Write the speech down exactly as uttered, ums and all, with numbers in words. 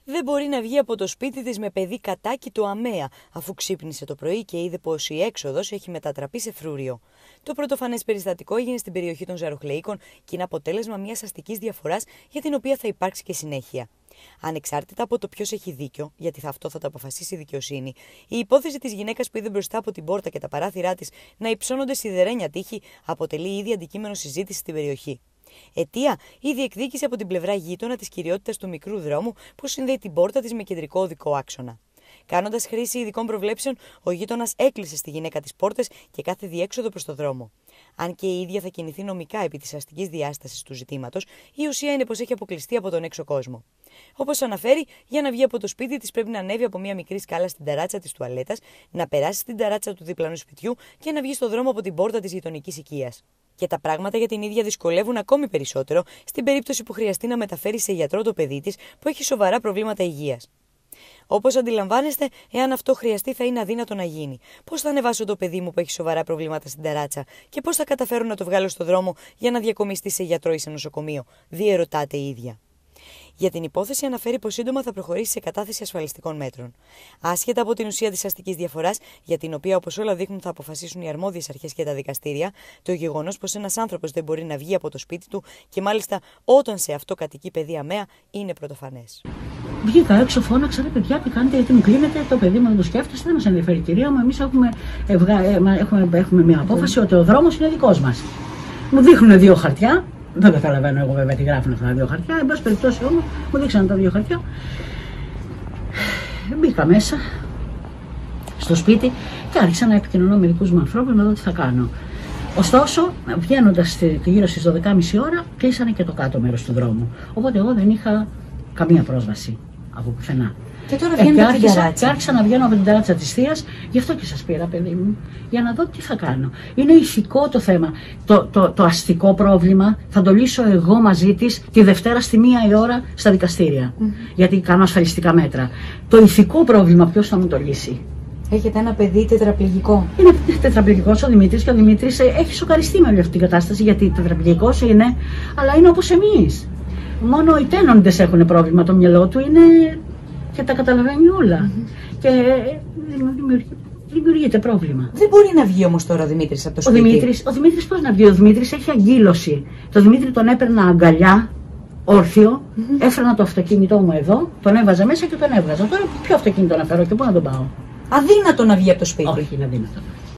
Δεν μπορεί να βγει από το σπίτι της με παιδί κατάκητο αμαία, αφού ξύπνησε το πρωί και είδε πως η έξοδος έχει μετατραπεί σε φρούριο. Το πρωτοφανές περιστατικό έγινε στην περιοχή των Ζαροχλεΐκων και είναι αποτέλεσμα μιας αστικής διαφοράς για την οποία θα υπάρξει και συνέχεια. Ανεξάρτητα από το ποιος έχει δίκιο, γιατί θα αυτό θα το αποφασίσει η δικαιοσύνη, η υπόθεση της γυναίκας που είδε μπροστά από την πόρτα και τα παράθυρά της να υψώνονται σιδερένια τείχη αποτελεί ήδη αντικείμενο συζήτηση στην περιοχή. Αιτία, η διεκδίκηση από την πλευρά γείτονα της κυριότητας του μικρού δρόμου που συνδέει την πόρτα της με κεντρικό οδικό άξονα. Κάνοντας χρήση ειδικών προβλέψεων, ο γείτονας έκλεισε στη γυναίκα τις πόρτες και κάθε διέξοδο προς το δρόμο. Αν και η ίδια θα κινηθεί νομικά επί της αστικής διάστασης του ζητήματος, η ουσία είναι πως έχει αποκλειστεί από τον έξω κόσμο. Όπως αναφέρει, για να βγει από το σπίτι της πρέπει να ανέβει από μια μικρή σκάλα στην ταράτσα της τουαλέτας, να περάσει στην ταράτσα του διπλανού σπιτιού και να βγει στο δρόμο από την πόρτα της γειτονικής οικίας. Και τα πράγματα για την ίδια δυσκολεύουν ακόμη περισσότερο στην περίπτωση που χρειαστεί να μεταφέρει σε γιατρό το παιδί της που έχει σοβαρά προβλήματα υγείας. Όπως αντιλαμβάνεστε, εάν αυτό χρειαστεί, θα είναι αδύνατο να γίνει. Πώς θα ανεβάσω το παιδί μου που έχει σοβαρά προβλήματα στην ταράτσα και πώς θα καταφέρω να το βγάλω στο δρόμο για να διακομιστεί σε γιατρό ή σε νοσοκομείο, διερωτάται η ίδια. Για την υπόθεση αναφέρει πως σύντομα θα προχωρήσει σε κατάθεση ασφαλιστικών μέτρων. Άσχετα από την ουσία της αστικής διαφοράς, για την οποία όπως όλα δείχνουν θα αποφασίσουν οι αρμόδιες αρχές και τα δικαστήρια, το γεγονός πως ένας άνθρωπος δεν μπορεί να βγει από το σπίτι του και μάλιστα όταν σε αυτό κατοικεί παιδί αμαία είναι πρωτοφανές. Βγήκα έξω, φώναξα, ρε παιδιά, τι κάνετε, γιατί μου κλείνετε, το παιδί μου δεν το σκέφτεστε, δεν μας ενδιαφέρει, κυρία μου. Εμείς έχουμε, ευγα... έχουμε, έχουμε μια απόφαση ότι ο δρόμος είναι δικός μας. Μου δείχνουν δύο χαρτιά. Δεν καταλαβαίνω εγώ βέβαια τι γράφουν αυτά τα δύο χαρτιά. Εν πάση περιπτώσει όμως μου δείξαν τα δύο χαρτιά. Μπήκα μέσα στο σπίτι και άρχισα να επικοινωνώ με δικούς μου ανθρώπους να δω τι θα κάνω. Ωστόσο, βγαίνοντας γύρω στις δώδεκα και μισή ώρα, κλείσανε και το κάτω μέρος του δρόμου. Οπότε εγώ δεν είχα καμία πρόσβαση από πουθενά. Και τώρα βγαίνετε από την ταράτσα. Και άρχισα να βγαίνω από την ταράτσα της θείας, γι' αυτό και σας πήρα, παιδί μου, για να δω τι θα κάνω. Είναι ηθικό το θέμα. Το, το, το αστικό πρόβλημα θα το λύσω εγώ μαζί της τη Δευτέρα στη μία η ώρα στα δικαστήρια. Mm. Γιατί κάνω ασφαλιστικά μέτρα. Το ηθικό πρόβλημα ποιος θα μου το λύσει? Έχετε ένα παιδί τετραπληγικό. Είναι τετραπληγικός ο Δημήτρης και ο Δημήτρης έχει σοκαριστεί με όλη αυτή την κατάσταση, γιατί τετραπληγικός είναι, αλλά είναι όπως εμείς. Μόνο οι τένοντες έχουν πρόβλημα. Το μυαλό του είναι και τα καταλαβαίνει όλα. Mm-hmm. Και δημιουργεί, δημιουργείται πρόβλημα. Δεν μπορεί να βγει όμως τώρα ο Δημήτρης από το σπίτι. Ο Δημήτρης, ο Δημήτρης πώς να βγει? Ο Δημήτρης έχει αγκύλωση. Το Δημήτρη τον έπαιρνα αγκαλιά, όρθιο, mm-hmm. έφερνα το αυτοκίνητό μου εδώ, τον έβαζα μέσα και τον έβγαζα. Τώρα ποιο αυτοκίνητο να φέρω και πού να τον πάω? Αδύνατο να βγει από το σπίτι. Όχι, είναι αδύνατο.